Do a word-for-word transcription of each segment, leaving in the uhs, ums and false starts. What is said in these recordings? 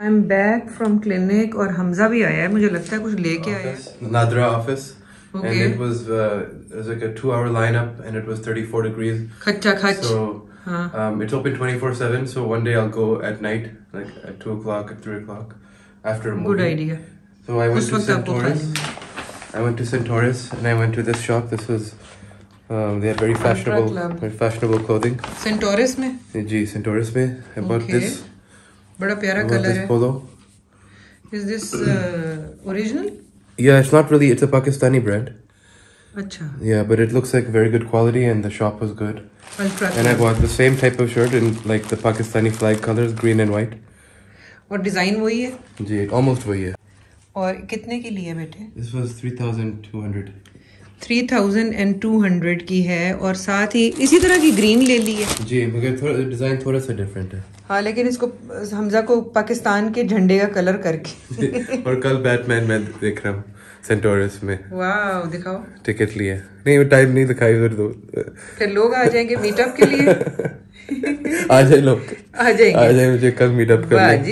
I am back from clinic और हमजा भी आया है, मुझे लगता है कुछ लेके आया है। NADRA office Okay. and it was uh, it was like a two hour lineup and it was thirty-four degrees. खच्चा खच. So हाँ. um, it's open twenty-four seven. So one day I'll go at night, like at two o'clock, at three o'clock, after a movie. Good idea. So I went to Centaurus. I went to Centaurus and I went to this shop. This was um, they have very fashionable, very fashionable clothing. Centaurus में? जी Centaurus में. I bought Okay. this. बड़ा प्यारा color है. Polo. Is this uh, original? Yeah, it's not really. It's a Pakistani brand. Acha. Yeah, but it looks like very good quality, and the shop was good. Ultra. And I bought the same type of shirt in like the Pakistani flag colors, green and white. और design वही है? जी, almost वही है. और कितने की लिए बेटे? This was three thousand two hundred. three thousand two hundred की है और साथ ही इसी तरह की ग्रीन ले ली है। जी, मगर थोड़ा डिजाइन थोड़ा सा डिफरेंट है। हाँ, लेकिन इसको हमजा को पाकिस्तान के झंडे का कलर करके और कल बैटमैन में देख रहा हूँ सेंटोरस में। वाह, दिखाओ। टिकट लिया नहीं, वो टाइम नहीं दिखाई उधर दो। फिर लोग आ जाएंगे मीटअप के लिए। आ जाए लोग, आ जाएंगे, आ जाए मुझे कल मीटअप करने।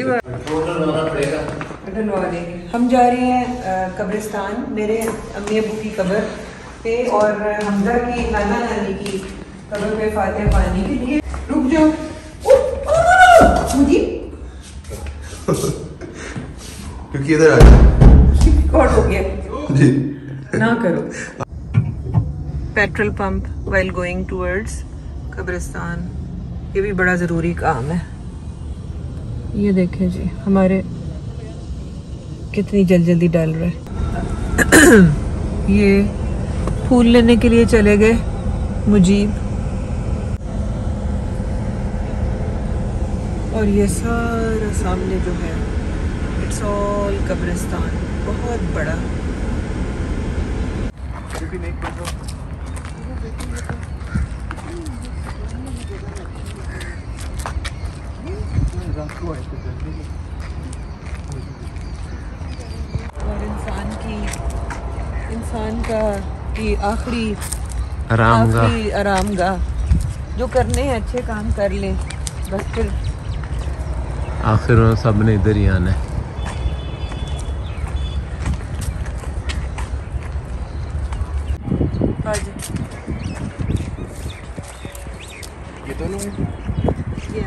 हम जा रहे हैं कब्रिस्तान, मेरे अम्मी अबू की कब्र पे और हमजा की नाना नानी की कब्र पे फातिहा पानी के लिए। रुक जाओ मुझे क्योंकि इधर आ गया कॉल हो गया जी, ना करो। Petrol pump while going towards कब्रिस्तान, ये भी बड़ा ज़रूरी काम है। ये देखें जी हमारे कितनी जल्दी जल्दी डाल रहे हैं। ये फूल लेने के लिए चले गए मुजीब, और ये सारा सामने जो है इट्स ऑल कब्रिस्तान, बहुत बड़ा। और इंसान की इंसान का की आखिरी आखिरी आरामगाह, जो करने हैं अच्छे काम कर लें बस, फिर आखिर में सब ने इधर ही आना है। ये दोनों ये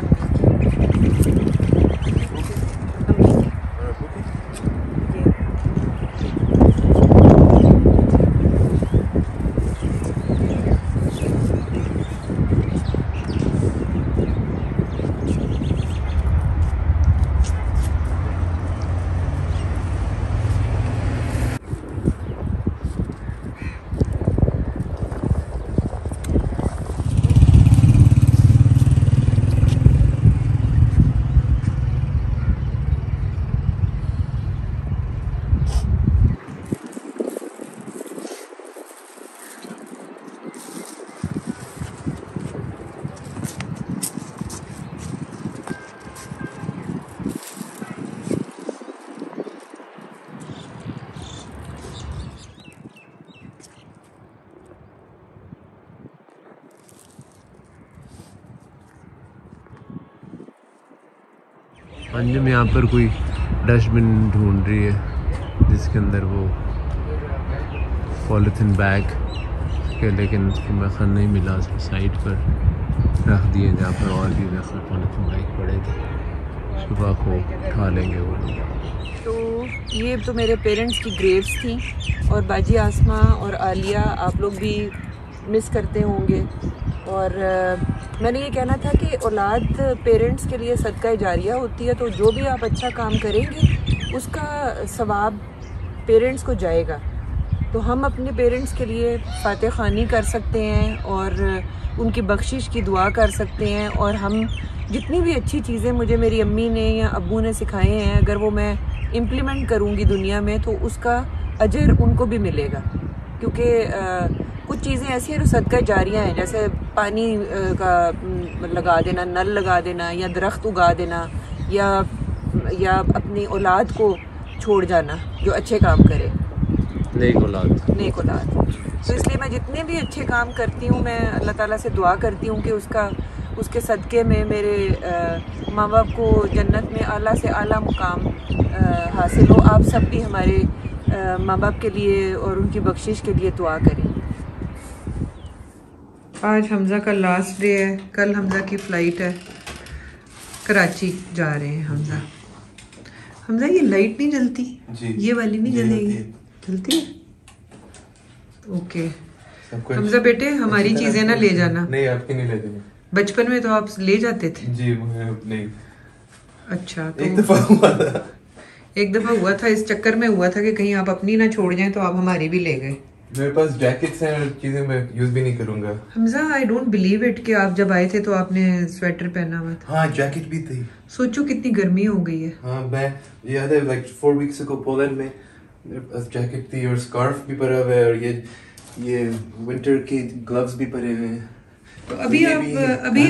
अंजुम यहाँ पर कोई डस्टबिन ढूंढ रही है जिसके अंदर वो पॉलीथीन बैग के, लेकिन उसको मेखन नहीं मिला, उसको साइड पर रख दिए जहाँ पर और भी मेखन पॉलीथीन बैग पड़ेगी, सुबह को उठा लेंगे वो लोग। तो ये तो मेरे पेरेंट्स की ग्रेव्स थी, और बाजी आसमा और आलिया आप लोग भी मिस करते होंगे। और uh, मैंने ये कहना था कि औलाद पेरेंट्स के लिए सदका जारिया होती है, तो जो भी आप अच्छा काम करेंगे उसका सवाब पेरेंट्स को जाएगा। तो हम अपने पेरेंट्स के लिए फातिहा ख़ानी कर सकते हैं और उनकी बख्शिश की दुआ कर सकते हैं, और हम जितनी भी अच्छी चीज़ें मुझे मेरी अम्मी ने या अब्बू ने सिखाए हैं, अगर वो मैं इम्प्लीमेंट करूँगी दुनिया में तो उसका अजर उनको भी मिलेगा। क्योंकि कुछ चीज़ें ऐसी हैं जो सदका जारिया हैं, जैसे पानी का लगा देना, नल लगा देना, या दरख्त उगा देना, या या अपनी औलाद को छोड़ जाना जो अच्छे काम करे, नेक औलाद नेक औलाद। तो इसलिए मैं जितने भी अच्छे काम करती हूँ मैं अल्लाह ताला से दुआ करती हूँ कि उसका उसके सदक़े में मेरे माँ बाप को जन्नत में आला से आला मुकाम आ, हासिल हो। आप सब भी हमारे माँ बाप के लिए और उनकी बख्शिश के लिए दुआ करें। आज हमज़ा का लास्ट डे है, कल हमज़ा की फ़्लाइट है, कराची जा रहे हैं हमज़ा। हमज़ा ये लाइट नहीं जलती जी, ये वाली नहीं जलेगी, जलती है? ओके हमज़ा बेटे हमारी चीज़ें ना ले जाना। नहीं आपकी नहीं ले जानी। बचपन में तो आप ले जाते थे जी, नहीं। अच्छा तो एक दफा हुआ था एक दफा हुआ था इस चक्कर में हुआ था कि कहीं आप अपनी ना छोड़ जाएं तो आप हमारी भी ले गए। मेरे पास जैकेट्स हैं और चीजें मैं यूज भी नहीं करूंगा। Hamza I don't believe it कि आप जब आए थे तो आपने स्वेटर पहना हुआ था। हाँ जैकेट भी थी। सोचो कितनी गर्मी हो गई है। हाँ मैं याद है like four weeks ago Poland में मेरे पास जैकेट थी और स्कार्फ भी पड़ा हुआ है और ये ये विंटर के ग्लव्स भी पड़े हुए हैं। तो अभी आप अभी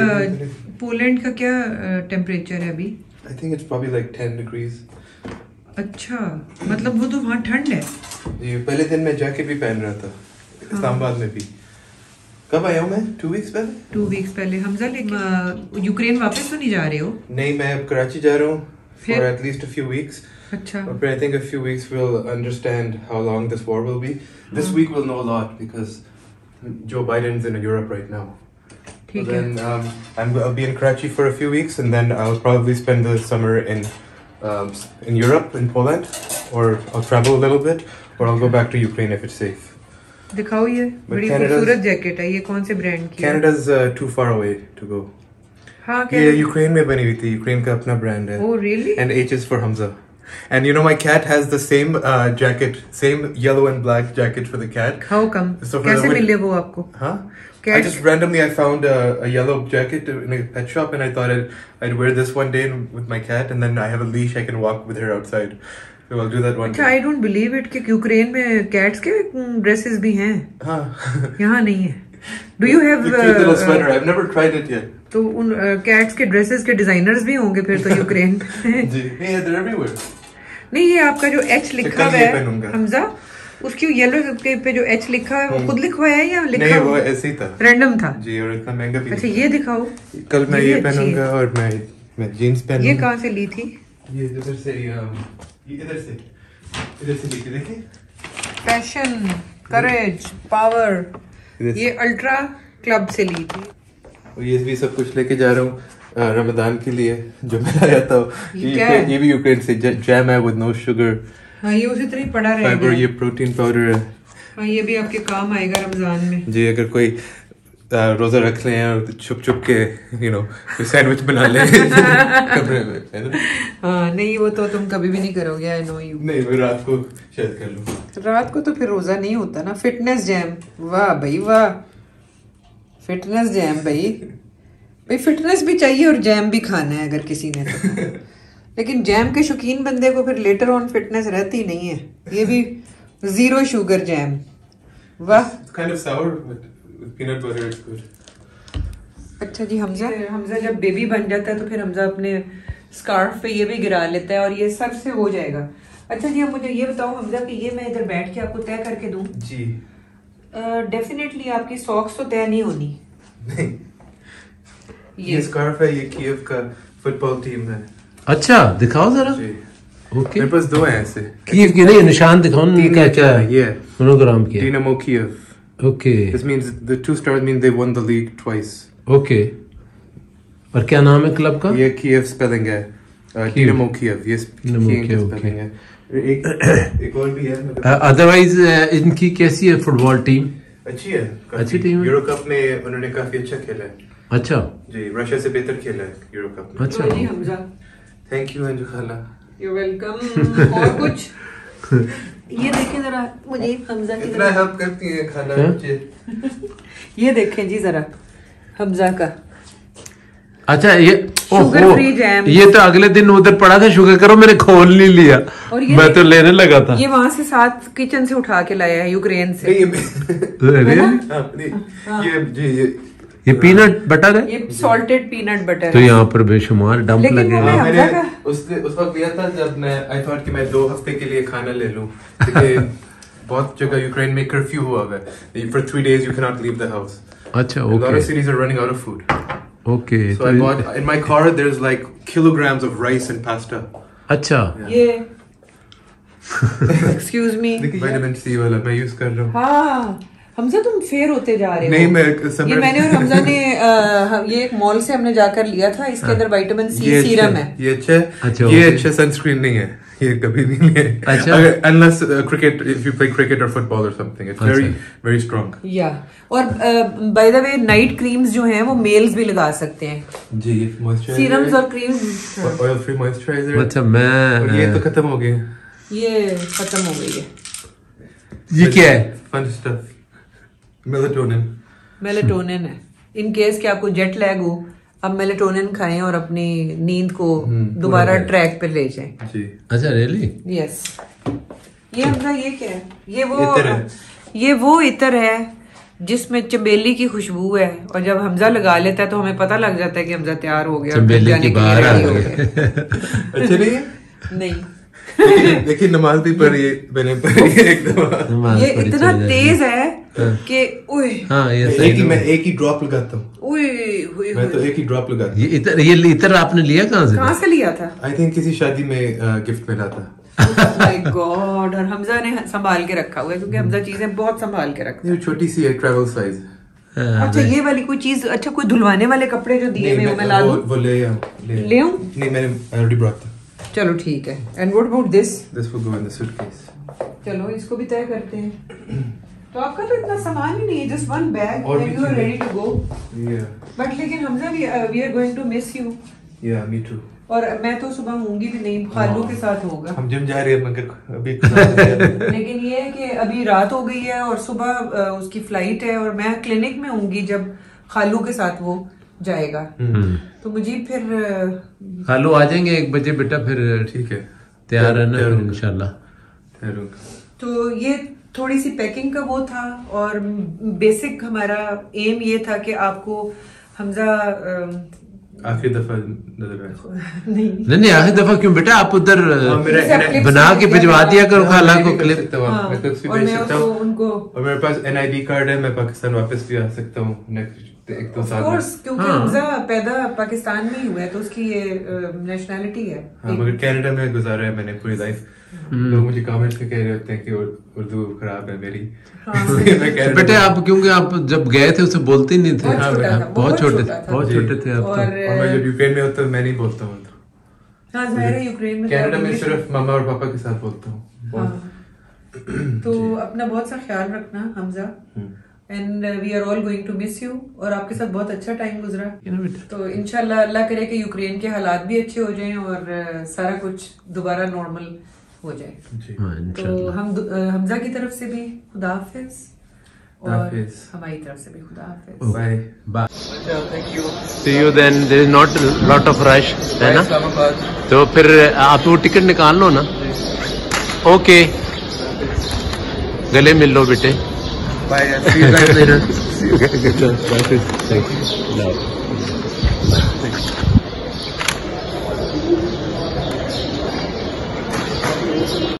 पोलैंड का क्या टेम्परेचर है अभी? I think it's probably like ten degrees. अच्छा मतलब वो तो वहाँ ठंड है। ये पहले दिन मैं जैकेट भी पहन रहा था इस्लामाबाद में भी। कब आया हूँ मैं? टू वीक्स पहले। टू वीक्स पहले हमज़ा लेकिन यूक्रेन वापस तो नहीं जा रहे हो? नहीं मैं अब कराची जा रहा हूँ for at least a few weeks. अच्छा। But I think a few weeks we'll understand how long this war will be. This week we'll know a lot because Joe Biden's in Europe right now. So then um, I'm I'll be in Karachi for a few weeks and then I'll probably spend the summer in um, in Europe in Poland, or I'll travel a little bit, or I'll go back to Ukraine if it's safe. दिखाओ ये बड़ी खूबसूरत jacket है। ये कौन से brand की है? Canada's uh, too far away to go. हाँ ये यूक्रेन में बनी हुई थी। यूक्रेन का अपना ब्रांड है। Oh really? And H is for Hamza. And you know my cat has the same uh, jacket, same yellow and black jacket for the cat. How come? So कैसे मिले वो आपको? Huh? Cat? I just randomly I found a, a yellow jacket in a pet shop and I thought I'd, I'd wear this one day with my cat and then I have a leash I can walk with her outside. So I'll do that one अच्छा, day. I don't believe it कि Ukraine में cats के dresses भी हैं। हाँ। यहाँ नहीं है। Do you have? The cute little sweater. I've never tried it yet. तो उन कैट्स के ड्रेसेस के डिजाइनर्स भी होंगे फिर तो यूक्रेन में। जी, नहीं they're everywhere. नहीं ये आपका जो एच लिखा हुआ है हमज़ा, उसकी येलो पे जो एच लिखा है वो खुद लिखवाया है या लिखा? नहीं वो ऐसे ही था, रैंडम था जी, और इतना महंगा भी। अच्छा ये दिखाओ। कल मैं ये पहनूंगा और मैं मैं जीन्स पहनूंगा। ये कहाँ से ली थी? ये इधर से, ये इधर से इधर से ली थी। देखिए फैशन, करेज, पावर, ये अल्ट्रा क्लब से ली थी। और ये भी सब कुछ लेके जा रहा हूँ रमजान के लिए जो मैं लाया था। ये, ये, ये भी यूक्रेन से जैम है विद नो शुगर। हाँ ये उसी तरह पड़ा रहेगा। फाइबर, ये प्रोटीन पाउडर है। हाँ ये भी आपके काम आएगा रमजान में। जी अगर कोई रोजा रख ले और छुप छुप के यू नो सैंडविच बना ले कमरे में। हाँ नहीं वो तो तुम कभी भी नहीं करोगे। I know you. नहीं मैं रात को शायद कर लूँ। रात को तो फिर रोजा नहीं होता ना। फिटनेस जैम, वाह भाई वाह, फिटनेस जैम भाई। भाई फिटनेस भी चाहिए और जैम भी खाना है अगर किसी ने तो। लेकिन जैम के शौकीन बंदे को फिर लेटर ऑन फिटनेस रहती नहीं है। ये भी जीरो शुगर जैम, वाह। kind of sour but with peanut butter it's good. अच्छा जी हमजा हमजा जब बेबी बन जाता है तो फिर हमजा अपने स्कार्फ पे ये भी गिरा लेता है और ये सर से हो जाएगा। अच्छा जी अब मुझे ये बताओ हमजा कि ये मैं इधर बैठ के आपको तय करके दूं? जी डेफिनेटली uh, आपकी सॉक्स तो तय नहीं होनी। नहीं ये, ये स्कार्फ है, ये कीव का फुटबॉल टीम है। अच्छा दिखाओ जरा। ओके मेरे पास दो हैं ऐसे। कीव के नहीं निशान दिखाओ क्या क्या है? ये मोनोग्राम किया। Dynamo Kiev. Okay This means the two stars mean they won the league twice. Okay और क्या नाम है क्लब का? ये कीव स्पेलिंग है। Dynamo Kiev। ये स्पेलिंग है। एक एक और भी है। अदरवाइज इनकी कैसी है फुटबॉल टीम? अच्छी है, अच्छी टीम है। यूरो कप में उन्होंने काफी अच्छा खेला है। अच्छा जी रशिया से बेहतर खेला है यूरो कप में। अच्छा जी हमजा थैंक यू अंजू खाला। You welcome. और कुछ ये देखें जरा मुझे हमजा की इतना हेल्प करती है खाना मुझे। ये देखें जी जरा हमजा का। अच्छा ये शुगर फ्री जैम। ये तो अगले दिन उधर पड़ा था, शुगर करो मैंने खोल नहीं लिया और ये मैं तो लेने लगा था। ये वहां से साथ किचन से उठा के लाया है यूक्रेन से। ये जी ये ये पीनट बटर है, ये सॉल्टेड पीनट बटर। तो यहाँ पर बेशुमार डंप लगे हैं। मैंने उस उस वक्त लिया था जब मैं आई थॉट कि मैं दो हफ्ते के लिए खाना ले लूं क्योंकि बहुत जगह यूक्रेन में कर्फ्यू हुआ है। For three days you can not leave the house. अच्छा okay. Lot of cities are running out of food. Okay. So I bought in my car. There's like kilograms of rice and pasta. अच्छा. ये excuse me Vitamin C वाला मैं use कर रहा हूँ. हाँ हमजा तुम फेयर होते जा रहे हो. नहीं मैं ये मैंने और हमजा ने आ, ये एक मॉल से हमने जाकर लिया था. इसके अंदर विटामिन सी सीरम है. ये अच्छा है. ये अच्छा सनस्क्रीन नहीं है. ये कभी नहीं लिए. अच्छा. Unless cricket, if you play cricket or football or something, it's very very strong. या और by the way night creams जो हैं वो मेल्स भी लगा सकते हैं. जी ये मॉइस्चराइजर. सीरम्स और क्रीम्स. Oil free moisturiser. अच्छा मैं. और ये तो खत्म हो गए. ये खत्म हो गई है. ये क्या है? Fun stuff. Melatonin. मेलेटोनिन है. इन केस कि आपको जेट लैग हो अब मेलेटोनिन खाएं और अपनी नींद को दोबारा ट्रैक पे ले जाएं. जी. अच्छा रियली? यस. ये अपना ये क्या है? ये वो इत्र है. ये वो इत्र है जिसमें चमेली की खुशबू है और जब हमजा लगा लेता है तो हमें पता लग जाता है कि हमजा तैयार हो गया. चमेली की बाहर आ गई. अच्छा नहीं है? नहीं. देखिए नमाज भी पढ़ी है मैंने पढ़ी है एक दफा. ये इतना तेज है कि ओए. हाँ ये एक ही मैं एक ही ड्रॉप लगाता हूँ. ओए मैं तो एक ही ड्रॉप लगाता हूँ. ये इतर ये इतर आपने लिया कहाँ से? कहाँ से लिया था? आई थिंक किसी शादी में गिफ्ट मिला था. My God. और हमजा ने संभाल के रखा हुआ है क्योंकि हमजा चीजें बहुत संभाल के रखता है. ये छोटी सी है ट्रैवल साइज. अच्छा ये वाली कोई चीज. अच्छा कोई धुलवाने वाले कपड़े जो दिए हुए मैं ला दूं? वो ले आओ. ले आऊं? नहीं मैंने ऑलरेडी ब्रॉट था. चलो ठीक है. And what about this? This will go in the suitcase. चलो इसको भी तय करते हैं. तो आपका तो इतना सामान ही नहीं है. जस्ट वन बैग और and you are ready to go. Yeah but लेकिन Hamza we we are going to miss you. Yeah me to. और मैं तो सुबह होंगी भी नहीं. खालू के साथ होगा. हम जिम जा रहे हैं मगर अभी. लेकिन ये है कि अभी रात हो गई है और सुबह अ, उसकी फ्लाइट है और मैं क्लिनिक में होंगी जब खालू के साथ वो जाएगा. तो मुझे फिर खालू आ जाएंगे एक बजे बेटा फिर. ठीक है. तैयार रहना फिर इंशाल्लाह. तो ये थोड़ी सी पैकिंग का वो था और बेसिक हमारा एम ये था कि आपको हमजा आखिरी दफा नजर आया. नहीं नहीं नहीं आखिरी दफा क्यों बेटा आप उधर मेरा बना के भिजवा दिया करो खाला को क्लिप. हाँ, मैं क्लिप्स भी और भेज मैं सकता उसको हूँ. उनको और मेरे पास एन आई डी कार्ड है. मैं पाकिस्तान वापस भी आ सकता हूँ नेक्स्ट एक दो साल में. कोर्स क्योंकि हाँ. हमजा पैदा पाकिस्तान में ही हुआ है तो उसकी ये नेशनैलिटी है. हाँ मगर कनाडा में गुजारा है मैंने पूरी लाइफ. लोग मुझे कमेंट्स में कह रहे होते हैं कि उर- उर्दू खराब है मेरी. इसलिए मैं कनाडा बेटे आप क्योंकि आप जब गए थे उसे बोलते ही नहीं थे. बहुत छोटा था, आप बहुत बहुत छोटे छोटा थे. था। बहुत जी। छोटे थे आप तो. और और मैं जब यूक्रेन में होता हूँ मैं नहीं बोलता हूँ. हाँ जाहिर है यूक्रेन में कनाडा में इंग्लिश- सिर्फ मामा और पापा के साथ बोलता हूँ. हाँ. तो अपना बहुत सा ख्याल रखना Hamza. And we are all going to miss you. और आपके साथ बहुत अच्छा टाइम गुजरा. तो इंशाल्लाह अल्लाह करे कि यूक्रेन के हालात भी अच्छे हो जाएं और uh, सारा कुछ दोबारा नॉर्मल हो जाए. जी. हाँ, तो इंशाल्लाह. हम दु- uh, हमजा की तरफ से भी खुदा हाफिज और हाफिज. हमारी तरफ से भी खुदा हाफिज. Bye. Bye. Thank you. See you then. There is not lot of rush, है ना? इस्लामाबाद. तो फिर आप वो टिकट निकाल लो ना. ओके. गले मिल लो बेटे. Bye. See you guys later. Thank you.